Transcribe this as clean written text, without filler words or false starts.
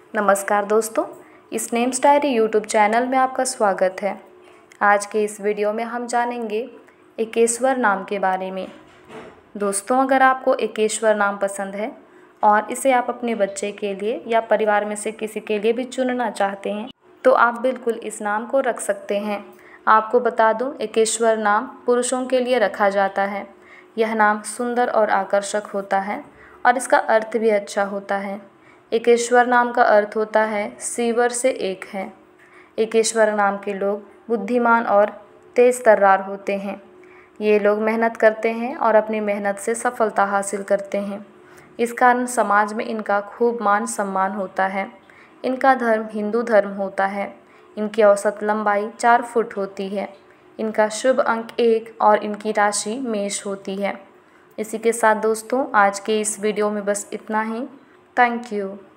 नमस्कार दोस्तों, इस नेम्स डायरी यूट्यूब चैनल में आपका स्वागत है। आज के इस वीडियो में हम जानेंगे एकेश्वर नाम के बारे में। दोस्तों, अगर आपको एकेश्वर नाम पसंद है और इसे आप अपने बच्चे के लिए या परिवार में से किसी के लिए भी चुनना चाहते हैं तो आप बिल्कुल इस नाम को रख सकते हैं। आपको बता दूं, एकेश्वर नाम पुरुषों के लिए रखा जाता है। यह नाम सुंदर और आकर्षक होता है और इसका अर्थ भी अच्छा होता है। एकेश्वर नाम का अर्थ होता है सीवर से एक है। एकेश्वर नाम के लोग बुद्धिमान और तेज तर्रार होते हैं। ये लोग मेहनत करते हैं और अपनी मेहनत से सफलता हासिल करते हैं। इस कारण समाज में इनका खूब मान सम्मान होता है। इनका धर्म हिंदू धर्म होता है। इनकी औसत लंबाई 4 फुट होती है। इनका शुभ अंक 1 और इनकी राशि मेष होती है। इसी के साथ दोस्तों, आज के इस वीडियो में बस इतना ही। Thank you.